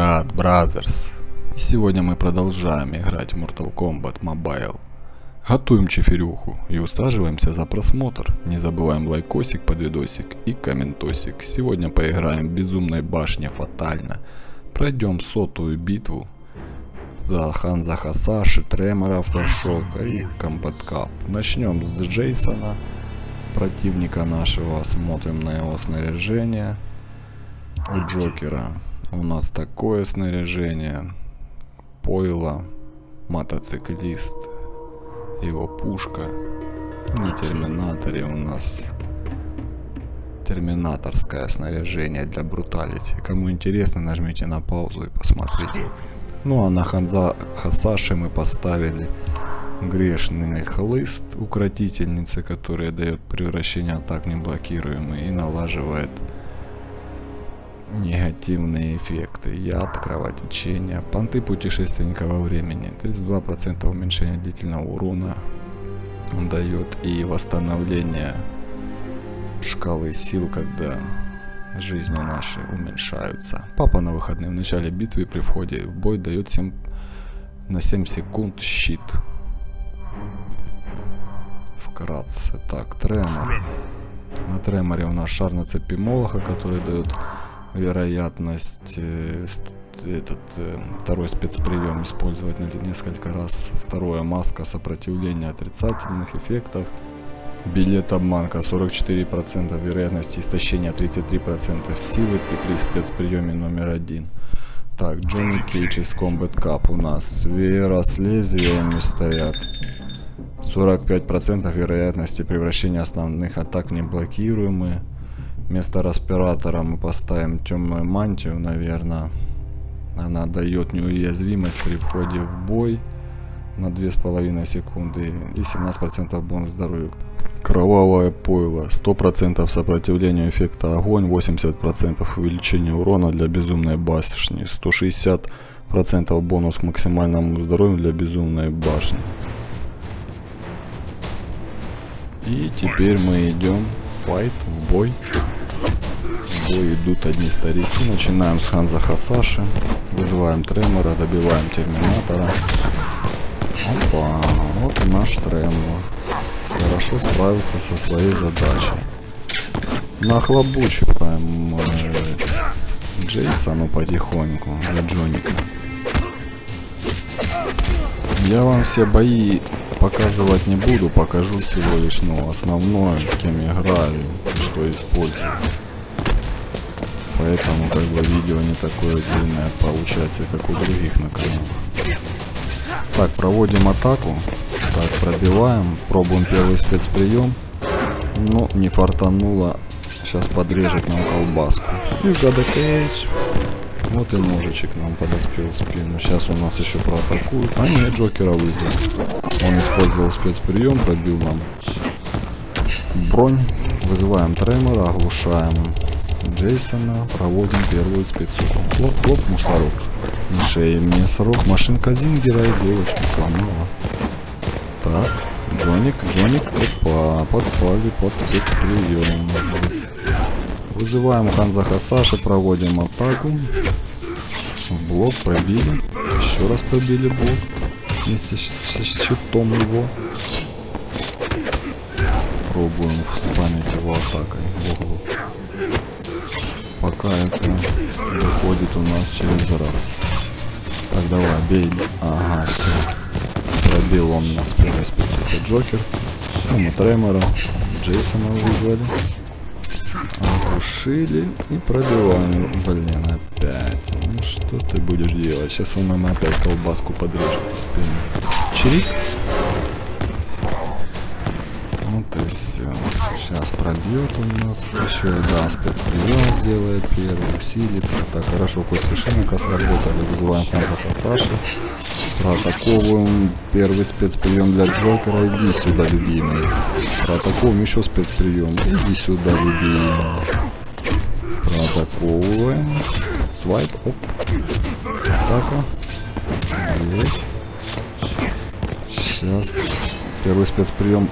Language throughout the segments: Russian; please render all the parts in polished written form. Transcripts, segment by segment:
брат, Бразерс. И сегодня мы продолжаем играть в Mortal Kombat Mobile. Готовим чефирюху и усаживаемся за просмотр. Не забываем лайкосик под видосик и комментосик. Сегодня поиграем в Безумной Башне Фатально. Пройдем 100-ю битву за Ханзо Хасаши, Тремора, Флэшока и Combat Cup. Начнем с Джейсона, противника нашего. Смотрим на его снаряжение. У Джокера у нас такое снаряжение. Пойло, мотоциклист, его пушка. На терминаторе у нас терминаторское снаряжение для бруталити. Кому интересно, нажмите на паузу и посмотрите. Ну а на Ханзо Хасаши мы поставили грешный хлыст укротительницы, которая дает превращение атак неблокируемый и налаживает негативные эффекты. Яд, кровотечение, понты путешественника во времени, 32% уменьшения длительного урона он дает, и восстановление шкалы сил, когда жизни наши уменьшаются. Папа на выходные в начале битвы при входе в бой дает на 7 секунд щит. Вкратце. Так, Тремор. На Треморе у нас шар на цепи Молоха, который дает вероятность второй спецприем использовать несколько раз. Второе, маска сопротивления отрицательных эффектов. Билет обманка 44%, вероятность истощения 33% силы при спецприеме номер 1. Так, Джонни Кейдж из Combat Cup у нас. Веера с лезвиями стоят. 45% вероятности превращения основных атак в неблокируемые. Вместо респиратора мы поставим темную мантию, наверное. Она дает неуязвимость при входе в бой на 2,5 секунды и 17% бонус здоровью. Кровавое пойло, 100% сопротивления эффекта огонь, 80% увеличения урона для Безумной Башни, 160% бонус к максимальному здоровью для Безумной Башни. И теперь мы идем в файт, в бой. В бой идут одни старики. Начинаем с Ханзо Хасаши. Вызываем Тремора, добиваем терминатора. Опа, вот и наш Тремор. Хорошо справился со своей задачей. Нахлобучиваем Джейсону потихоньку, Джоника. Я вам все бои показывать не буду, покажу всего лишь основное, кем играю и что использую. Поэтому как бы видео не такое длинное получается, как у других на каналах. Так, проводим атаку. Так, пробиваем, пробуем первый спецприем. Но не фартануло. Сейчас подрежет нам колбаску. You got the cage. Вот и ножичек нам подоспел в спину. Сейчас у нас еще проатакуют. А нет, Джокера вызвал. Он использовал спецприем, пробил нам бронь. Вызываем Тремора, оглушаем Джейсона. Проводим первую спецуку. Хлоп-хлоп, мусорок. Не шеи мне срок. Машинка Зингера иголочку сломала. Так, Джоник. Опа, подпали под спецприем. Вызываем Ханзо Хасаши, проводим атаку. В блок пробили. Еще раз пробили блок. Вместе с щитом его. Пробуем спамить его атакой в углу. Пока это выходит у нас через раз. Так, давай, бей. Ага, все. Пробил он нас первой спецука Джокер. Ну, мы Тремора, Джейсона вызвали. Оглушили и пробиваем. Блин, опять. Ну что ты будешь делать? Сейчас он нам опять колбаску подрежет со спины. Чирик. Вот и все. Сейчас пробьет у нас. Еще и да, спецприем сделает первый. Усилится. Так, хорошо, кости Шинека сработали. Вызываем Ханзо Хасаши. Проатаковываем первый спецприем для Джокера. Иди сюда, любимый. Проатаковываем еще спецприем. Иди сюда, любимый. Проатаковываем. Свайп. Оп. Атака. Есть. Сейчас первый спецприем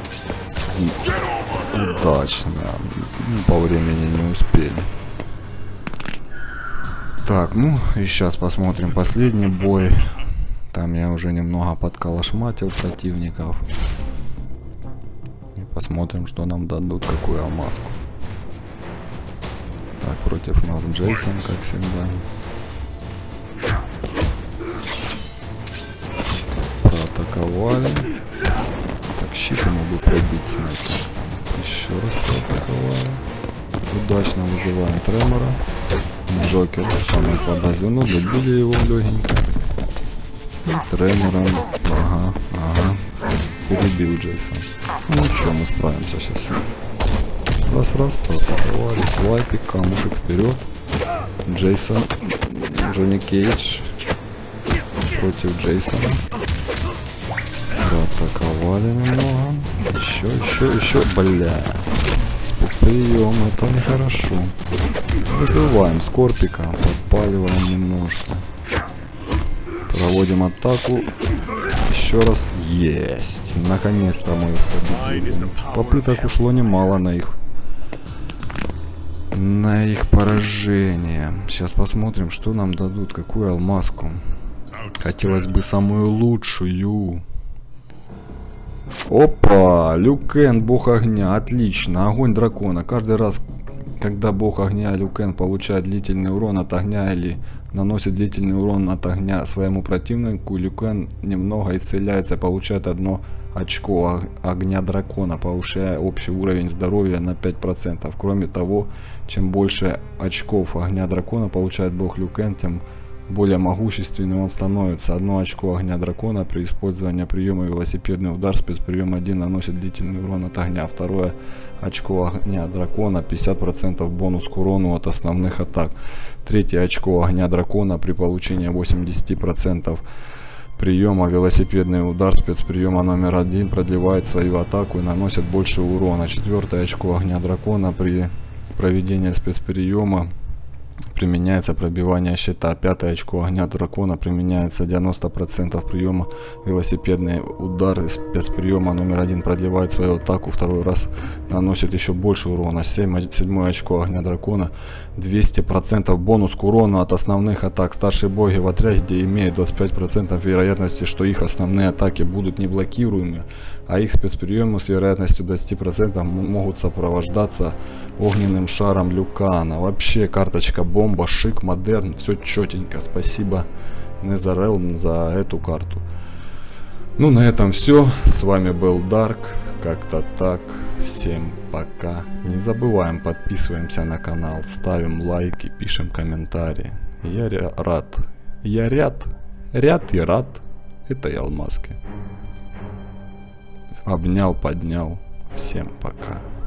удачно. По времени не успели. Так, ну и сейчас посмотрим последний бой. Там я уже немного подколошматил противников. И посмотрим, что нам дадут, какую алмазку. Так, против нас Джейсон, как всегда. Проатаковали. Так, щит ему бы пробить снайпер. Еще раз проатаковали. Удачно вызываем Тремора. Джокер, самое слабое звено, добили его легенько. Тремором, ага, перебил Джейсон. Ну что, мы справимся сейчас с ним. Раз, проатаковали, свайпик, камушек вперед. Джейсон, Джонни Кейдж против Джейсона. Проатаковали немного. Еще, бля. Спецприем, это нехорошо. Вызываем Скорпика, подпаливаем немножко. Проводим атаку. Еще раз. Есть. Наконец-то мы их победили. Попыток ушло немало на их поражение. Сейчас посмотрим, что нам дадут, какую алмазку. Хотелось бы самую лучшую. Опа! Лю Кэн, бог огня. Отлично. Огонь дракона. Каждый раз, когда бог огня Лю Кэн получает длительный урон от огня или наносит длительный урон от огня своему противнику, Лю Кэн немного исцеляется и получает 1 очко огня дракона, повышая общий уровень здоровья на 5%. Кроме того, чем больше очков огня дракона получает бог Лю Кэн, тем более могущественным он становится. 1 очко огня дракона при использовании приема велосипедный удар. Спецприем 1 наносит длительный урон от огня. 2 очко огня дракона 50% бонус к урону от основных атак. 3 очко огня дракона при получении 80% приема велосипедный удар. Спецприема номер 1 продлевает свою атаку и наносит больше урона. 4 очко огня дракона при проведении спецприема применяется пробивание щита. 5 очко огня дракона применяется 90% приема велосипедный удар. Спецприема номер 1 продлевает свою атаку, 2 раз наносит еще больше урона. 7 очко огня дракона 200% бонус к урону от основных атак. Старшие боги в отряде имеют 25% вероятности, что их основные атаки будут не блокируемы, а их спецприемы с вероятностью 20% могут сопровождаться огненным шаром Лю Кана. Вообще карточка бомба, шик, модерн, все четенько. Спасибо NetherRealm за эту карту. Ну, на этом все. С вами был Dark. Как-то так. Всем пока. Не забываем, подписываемся на канал, ставим лайки, пишем комментарии. Я рад. Я ряд и рад этой алмазки. Обнял, поднял. Всем пока.